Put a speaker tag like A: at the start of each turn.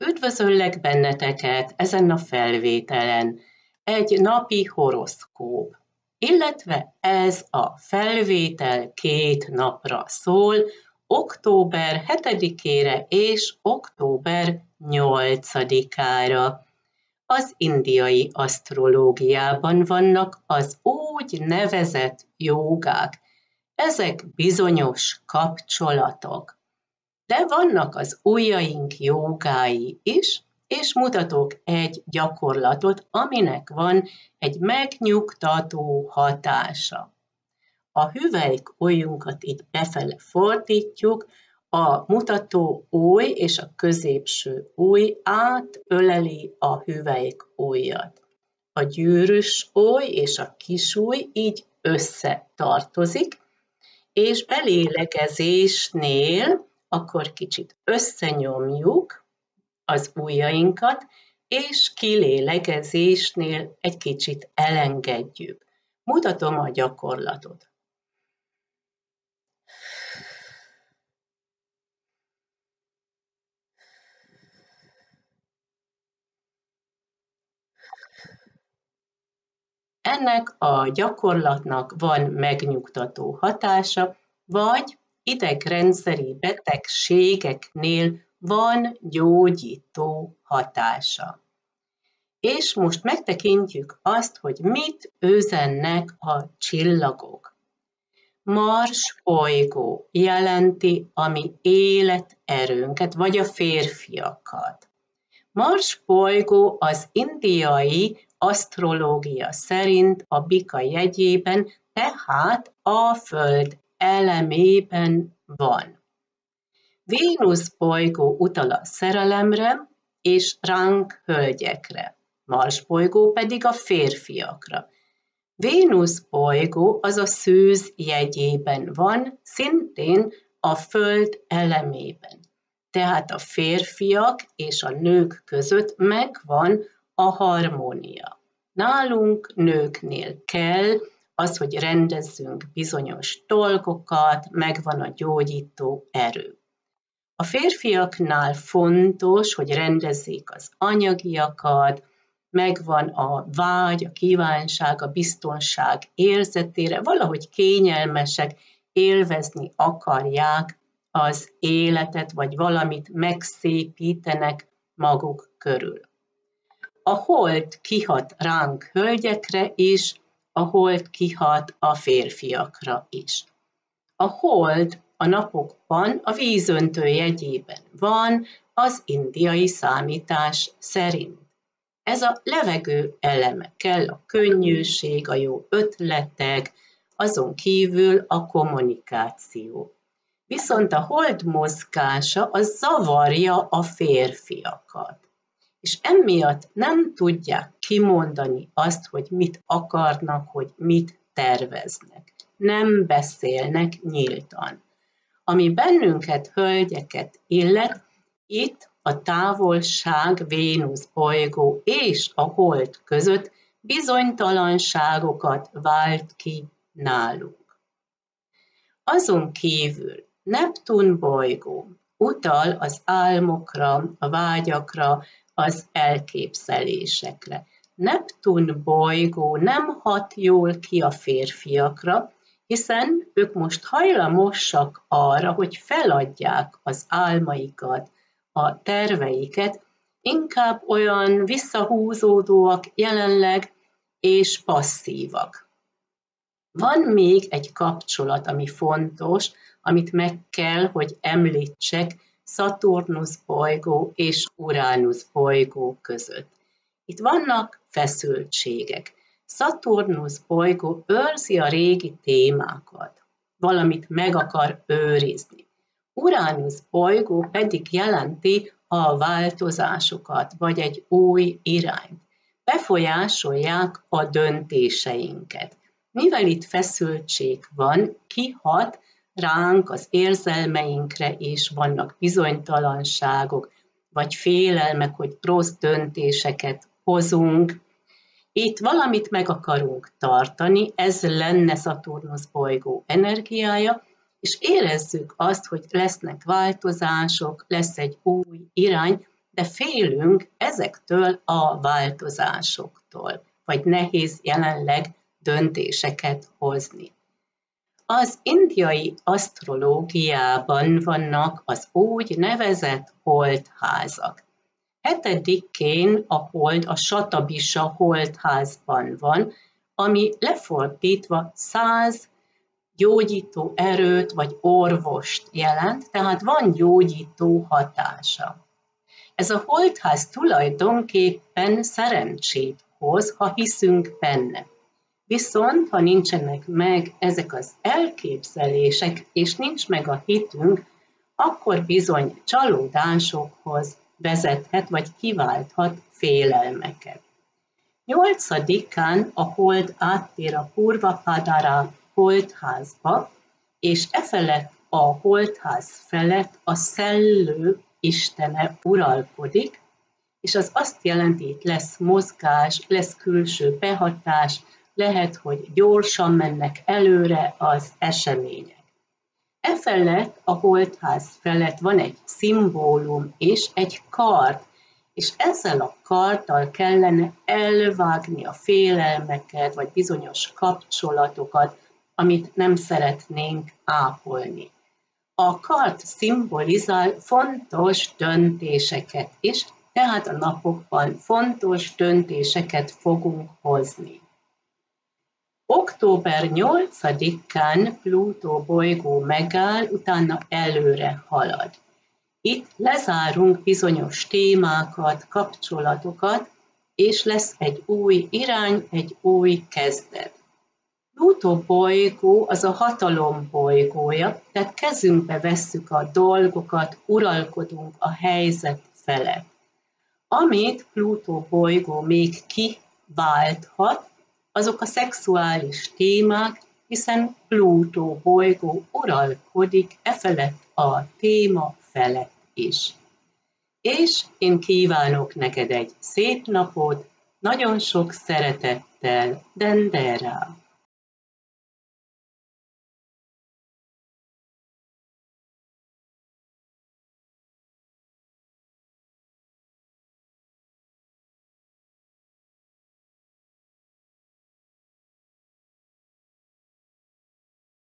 A: Üdvözöllek benneteket ezen a felvételen. Egy napi horoszkóp, illetve ez a felvétel 2 napra szól, október 7-ére és október 8-ára. Az indiai asztrológiában vannak az úgy nevezett jógák. Ezek bizonyos kapcsolatok. De vannak az ujjaink jógái is, és mutatok egy gyakorlatot, aminek van egy megnyugtató hatása. A hüvelyk ujjunkat itt befele fordítjuk, a mutató ujj és a középső ujj átöleli a hüvelyk ujjat. A gyűrűs ujj és a kis ujj így összetartozik, és belélegezésnél akkor kicsit összenyomjuk az ujjainkat, és kilélegezésnél egy kicsit elengedjük. Mutatom a gyakorlatot. Ennek a gyakorlatnak van megnyugtató hatása, vagy idegrendszeri betegségeknél van gyógyító hatása. És most megtekintjük azt, hogy mit üzennek a csillagok. Mars bolygó jelenti a mi életerőnket, vagy a férfiakat. Mars bolygó az indiai asztrológia szerint a bika jegyében, tehát a Föld elemében van. Vénusz bolygó utal a szerelemre és ránk hölgyekre, Mars bolygó pedig a férfiakra. Vénusz bolygó az a szűz jegyében van, szintén a Föld elemében. Tehát a férfiak és a nők között megvan a harmónia. Nálunk nőknél kell az, hogy rendezzünk bizonyos dolgokat, megvan a gyógyító erő. A férfiaknál fontos, hogy rendezzék az anyagiakat, megvan a vágy, a kívánság, a biztonság érzetére, valahogy kényelmesek, élvezni akarják az életet, vagy valamit megszépítenek maguk körül. A hold kihat ránk hölgyekre is, a hold kihat a férfiakra is. A hold a napokban a vízöntő jegyében van az indiai számítás szerint. Ez a levegő eleme kell, a könnyűség, a jó ötletek, azon kívül a kommunikáció. Viszont a hold mozgása az zavarja a férfiakat. És emiatt nem tudják kimondani azt, hogy mit akarnak, hogy mit terveznek. Nem beszélnek nyíltan. Ami bennünket, hölgyeket illet, itt a távolság Vénusz bolygó és a hold között bizonytalanságokat vált ki nálunk. Azon kívül Neptun bolygó utal az álmokra, a vágyakra, az elképzelésekre. Neptun bolygó nem hat jól ki a férfiakra, hiszen ők most hajlamosak arra, hogy feladják az álmaikat, a terveiket, inkább olyan visszahúzódóak jelenleg és passzívak. Van még egy kapcsolat, ami fontos, amit meg kell, hogy említsek Szaturnusz bolygó és Uránusz bolygó között. Itt vannak feszültségek. Szaturnusz bolygó őrzi a régi témákat, valamit meg akar őrizni. Uránusz bolygó pedig jelenti a változásokat, vagy egy új irányt. Befolyásolják a döntéseinket. Mivel itt feszültség van, kihat ránk, az érzelmeinkre is, vannak bizonytalanságok, vagy félelmek, hogy rossz döntéseket hozunk. Itt valamit meg akarunk tartani, ez lenne Szaturnusz bolygó energiája, és érezzük azt, hogy lesznek változások, lesz egy új irány, de félünk ezektől a változásoktól, vagy nehéz jelenleg döntéseket hozni. Az indiai asztrológiában vannak az úgy nevezett holdházak. 7-én a hold a Satabisa holdházban van, ami lefordítva 100 gyógyító erőt vagy orvost jelent, tehát van gyógyító hatása. Ez a holdház tulajdonképpen szerencsét hoz, ha hiszünk benne. Viszont, ha nincsenek meg ezek az elképzelések, és nincs meg a hitünk, akkor bizony csalódásokhoz vezethet, vagy kiválthat félelmeket. 8-án a hold áttér a Purvapadara holdházba, és efelett a holdház felett a szellő istene uralkodik, és az azt jelenti, hogy lesz mozgás, lesz külső behatás, lehet, hogy gyorsan mennek előre az események. Efelett a holdház felett van egy szimbólum és egy kard, és ezzel a karddal kellene elvágni a félelmeket, vagy bizonyos kapcsolatokat, amit nem szeretnénk ápolni. A kard szimbolizál fontos döntéseket is, tehát a napokban fontos döntéseket fogunk hozni. Október 8-án Plutó bolygó megáll, utána előre halad. Itt lezárunk bizonyos témákat, kapcsolatokat, és lesz egy új irány, egy új kezdet. Plutó bolygó az a hatalom bolygója, tehát kezünkbe vesszük a dolgokat, uralkodunk a helyzet felett. Amit Plutó bolygó még kiválthat, azok a szexuális témák, hiszen Plutó bolygó uralkodik efelett a téma felett is. És én kívánok neked egy szép napot, nagyon sok szeretettel, Dendera!